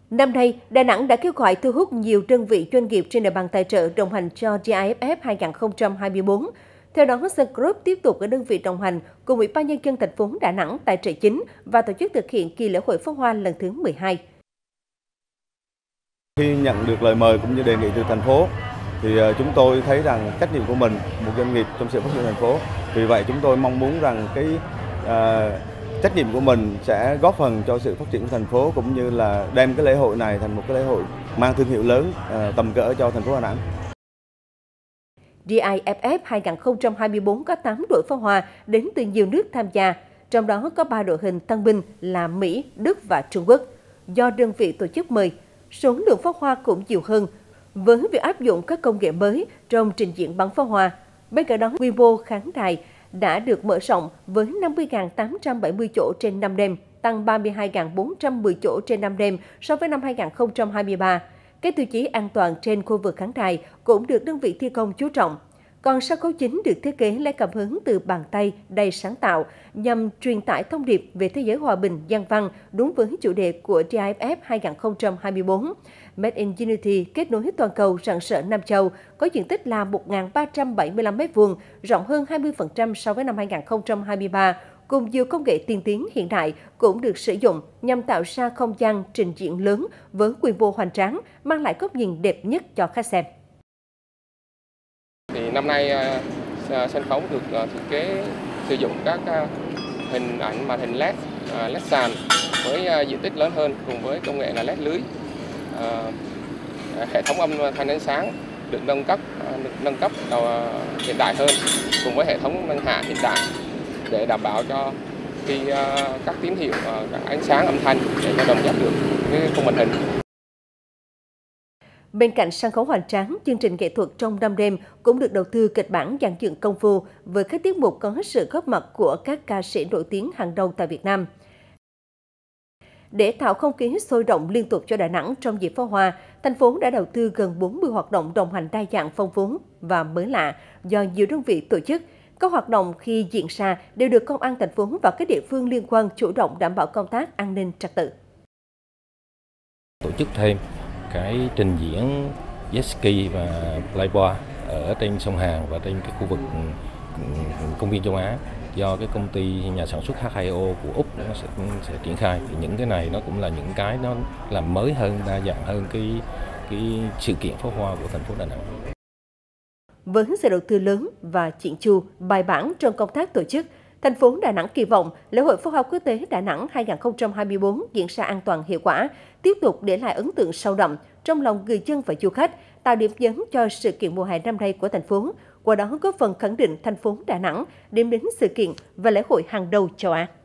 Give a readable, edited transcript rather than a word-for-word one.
Năm nay, Đà Nẵng đã kêu gọi thu hút nhiều đơn vị doanh nghiệp trên địa bàn tài trợ đồng hành cho GIFF 2024. Theo đó, Sun Group tiếp tục là đơn vị đồng hành cùng Ủy ban Nhân dân thành phố Đà Nẵng tài trợ chính và tổ chức thực hiện kỳ lễ hội pháo hoa lần thứ 12. Khi nhận được lời mời cũng như đề nghị từ thành phố, thì chúng tôi thấy rằng trách nhiệm của mình, một doanh nghiệp trong sự phát triển thành phố. Vì vậy chúng tôi mong muốn rằng trách nhiệm của mình sẽ góp phần cho sự phát triển của thành phố, cũng như là đem cái lễ hội này thành một cái lễ hội mang thương hiệu lớn, tầm cỡ cho thành phố Đà Nẵng. GIFF 2024 có 8 đội pháo hoa đến từ nhiều nước tham gia, trong đó có 3 đội hình tân binh là Mỹ, Đức và Trung Quốc. Do đơn vị tổ chức mời, số lượng pháo hoa cũng nhiều hơn, với việc áp dụng các công nghệ mới trong trình diễn bắn pháo hoa. Bên cạnh đó, quy mô khán đài đã được mở rộng với 50.870 chỗ trên 5 đêm, tăng 32.410 chỗ trên 5 đêm so với năm 2023. Các tiêu chí an toàn trên khu vực khán đài cũng được đơn vị thi công chú trọng. Còn sân khấu chính được thiết kế lấy cảm hứng từ bàn tay đầy sáng tạo nhằm truyền tải thông điệp về thế giới hòa bình, nhân văn đúng với chủ đề của GIFF 2024. Made in Unity kết nối toàn cầu rạng rỡ Nam Châu có diện tích là 1.375 m2, rộng hơn 20% so với năm 2023, cùng nhiều công nghệ tiên tiến hiện đại cũng được sử dụng nhằm tạo ra không gian trình diễn lớn với quy mô hoành tráng, mang lại góc nhìn đẹp nhất cho khách xem. Thì năm nay sân khấu được thiết kế sử dụng các hình ảnh màn hình LED, LED sàn với diện tích lớn hơn cùng với công nghệ là LED lưới. Hệ thống âm thanh ánh sáng được nâng cấp hiện đại hơn cùng với hệ thống nâng hạ hiện đại để đảm bảo cho khi các tín hiệu các ánh sáng âm thanh để cho đồng nhất được với khung màn hình. Bên cạnh sân khấu hoành tráng, chương trình nghệ thuật trong 5 đêm cũng được đầu tư kịch bản dàn dựng công phu với các tiết mục có sự góp mặt của các ca sĩ nổi tiếng hàng đầu tại Việt Nam. Để tạo không khí sôi động liên tục cho Đà Nẵng trong dịp pháo hoa, thành phố đã đầu tư gần 40 hoạt động đồng hành đa dạng phong phú và mới lạ do nhiều đơn vị tổ chức. Các hoạt động khi diễn ra đều được công an thành phố và các địa phương liên quan chủ động đảm bảo công tác an ninh trật tự. Tổ chức thêm cái trình diễn jet ski và playboy ở trên sông Hàn và trên cái khu vực công viên châu Á do cái công ty nhà sản xuất H2O của Úc nó sẽ triển khai. Thì những cái này nó cũng là những cái nó làm mới hơn, đa dạng hơn cái sự kiện pháo hoa của thành phố Đà Nẵng. Với sự đầu tư lớn và chỉnh chu, bài bản trong công tác tổ chức, thành phố Đà Nẵng kỳ vọng lễ hội pháo hoa quốc tế Đà Nẵng 2024 diễn ra an toàn hiệu quả, tiếp tục để lại ấn tượng sâu đậm trong lòng người dân và du khách, tạo điểm nhấn cho sự kiện mùa hè năm nay của thành phố, qua đó góp phần khẳng định thành phố Đà Nẵng điểm đến sự kiện và lễ hội hàng đầu châu Á.